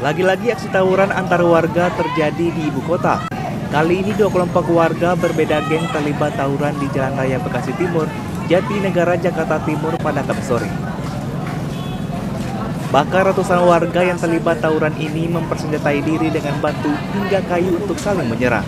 Lagi-lagi aksi tawuran antar warga terjadi di ibu kota. Kali ini dua kelompok warga berbeda geng terlibat tawuran di Jalan Raya Bekasi Timur, Jatinegara, Jakarta Timur pada Kamis sore. Bahkan ratusan warga yang terlibat tawuran ini mempersenjatai diri dengan batu hingga kayu untuk saling menyerang.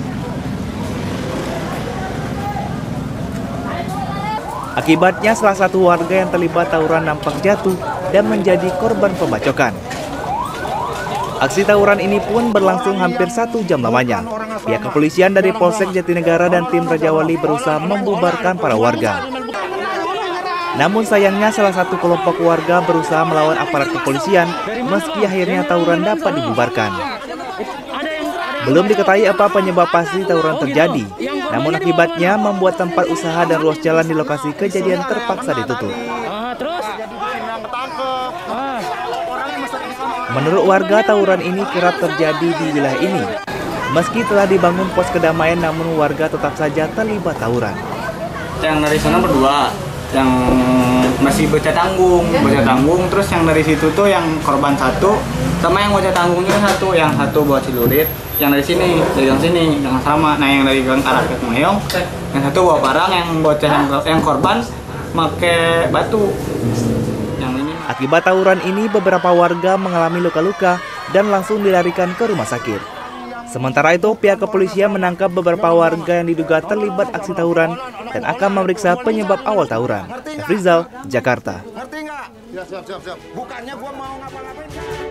Akibatnya salah satu warga yang terlibat tawuran nampak jatuh dan menjadi korban pembacokan. Aksi tawuran ini pun berlangsung hampir 1 jam lamanya. Pihak kepolisian dari Polsek Jatinegara dan tim Raja Wali berusaha membubarkan para warga. Namun sayangnya salah satu kelompok warga berusaha melawan aparat kepolisian meski akhirnya tawuran dapat dibubarkan. Belum diketahui apa penyebab pasti tawuran terjadi, namun akibatnya membuat tempat usaha dan ruas jalan di lokasi kejadian terpaksa ditutup. Menurut warga, tawuran ini kerap terjadi di wilayah ini. Meski telah dibangun pos kedamaian, namun warga tetap saja terlibat tawuran. Yang dari sana berdua, yang masih bocah tanggung, terus yang dari situ tuh yang korban satu, sama yang bocah tanggungnya satu, yang satu bawa celurit, yang dari sini, dari gang sini, yang sama. Nah yang dari gang arah ke Mayong, yang satu bawa parang, yang bocah yang korban pakai batu. Akibat tawuran ini, beberapa warga mengalami luka-luka dan langsung dilarikan ke rumah sakit. Sementara itu, pihak kepolisian menangkap beberapa warga yang diduga terlibat aksi tawuran dan akan memeriksa penyebab awal tawuran. Efrizal, Jakarta. Ngerti nggak? Ya siap. Bukannya gua mau ngapa-ngapain.